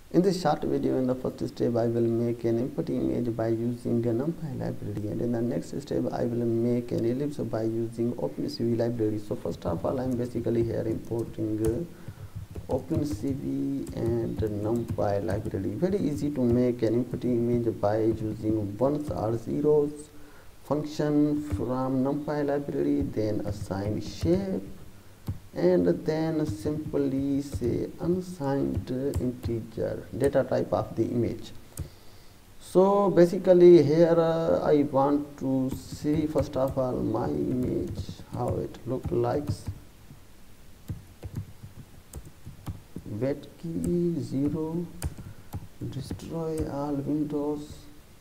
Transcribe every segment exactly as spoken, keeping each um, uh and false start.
In this short video, in the first step, I will make an empty image by using a NumPy library, and in the next step, I will make an ellipse by using OpenCV library. So first of all, I am basically here importing uh, OpenCV and NumPy library. Very easy to make an empty image by using ones or zeros function from NumPy library, then assign shape, and then simply say unsigned integer data type of the image. So basically here uh, I want to see first of all my image, how it look like. Wet key zero, destroy all windows.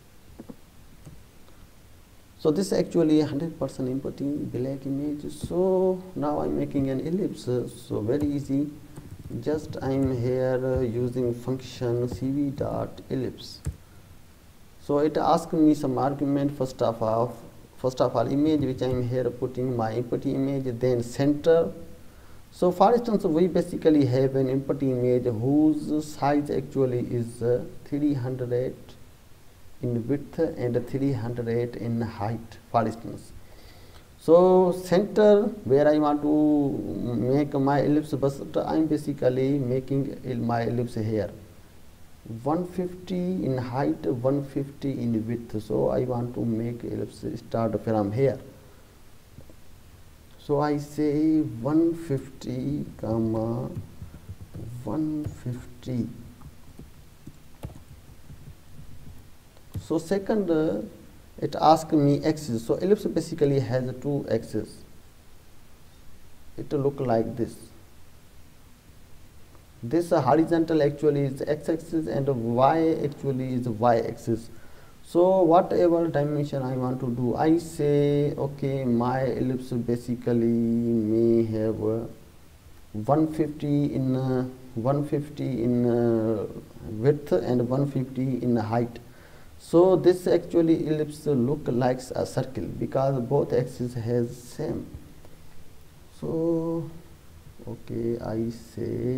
So this is actually one hundred percent empty black image. So now I'm making an ellipse. So very easy. Just I'm here uh, using function cv dot ellipse. So it asks me some argument. First of all, first of all image which I'm here putting my empty image. Then center. So for instance, we basically have an empty image whose size actually is uh, three hundred eight in width and three hundred eight in height, for instance. So center where I want to make my ellipse, but I'm basically making my ellipse here. one fifty in height, one fifty in width. So I want to make ellipse start from here. So I say one fifty comma one fifty. So second, uh, it asks me axis. So ellipse basically has two axes. It will look like this. This uh, horizontal actually is x-axis and y actually is y-axis. So whatever dimension I want to do, I say okay, my ellipse basically may have uh, one fifty in uh, one fifty in uh, width and one fifty in height. So this actually ellipse look like a circle because both axes has same. So okay, I say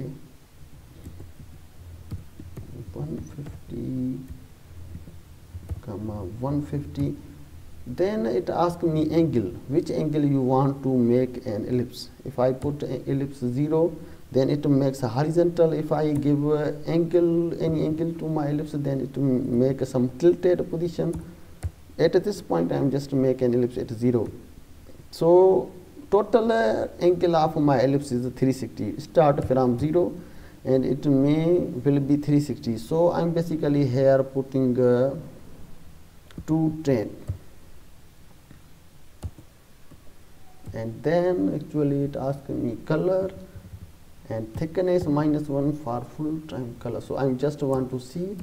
one fifty comma one fifty. Then it asks me angle, which angle you want to make an ellipse. If I put ellipse zero, then it makes a horizontal. If I give uh, angle, any angle to my ellipse, then it make some tilted position. At this point, I am just make an ellipse at zero. So total uh, angle of my ellipse is three sixty. Start from zero, and it may will be three sixty. So I am basically here putting uh, two ten. And then actually it asks me color and thickness minus one for full time color. So I just want to see.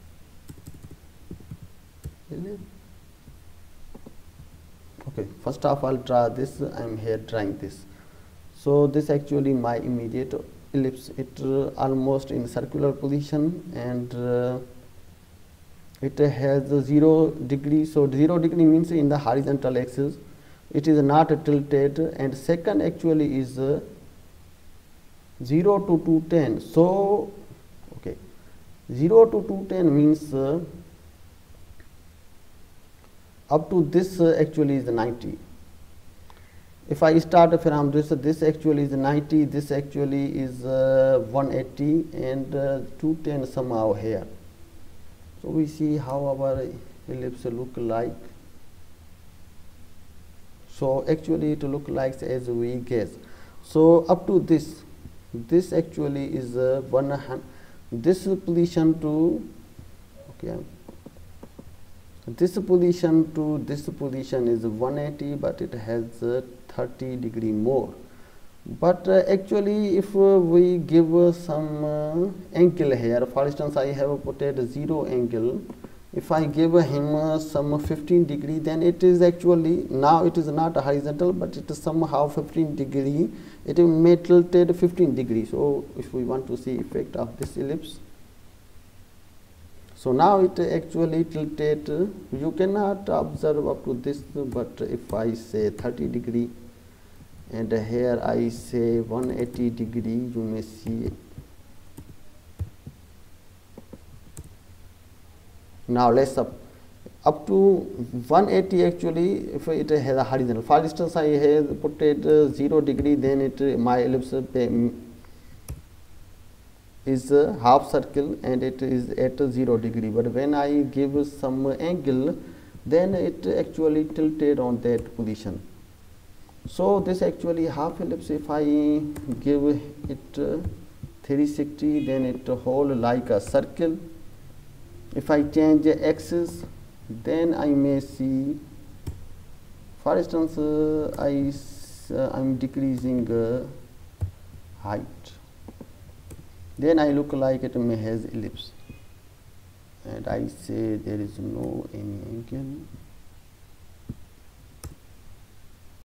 Okay, first of all draw this. I am here drawing this. So this actually my immediate ellipse. It uh, almost in circular position, and uh, it has a zero degree. So zero degree means in the horizontal axis. It is not tilted, and second actually is uh, zero to two ten. So okay, zero to two ten means uh, up to this uh, actually is ninety. If I start from this, uh, this actually is ninety, this actually is uh, one eighty, and uh, two ten somehow here. So we see how our ellipse look like. So actually it look like as we guess. So up to this, this actually is uh, one hundred. This position to okay. This position to this position is one eighty, but it has uh, thirty degree more. But uh, actually, if uh, we give uh, some uh, angle here, for instance, I have put a zero angle. If I give him uh, some fifteen degree, then it is actually, now it is not horizontal, but it is somehow fifteen degree. It may tilted fifteen degree. So if we want to see effect of this ellipse, so now it actually tilted. You cannot observe up to this, but if I say thirty degree, and here I say one eighty degree, you may see Now let's up up to one eighty actually if it has a horizontal. For instance, I have put it uh, zero degree, then it uh, my ellipse uh, is a half circle and it is at zero degree, but when I give some angle, then it actually tilted on that position. So this actually half ellipse, if I give it uh, three sixty, then it hold like a circle. If I change the axis, then I may see, for instance, uh, I uh, I'm decreasing uh, height, then I look like it may has ellipse, and I say there is no any angle.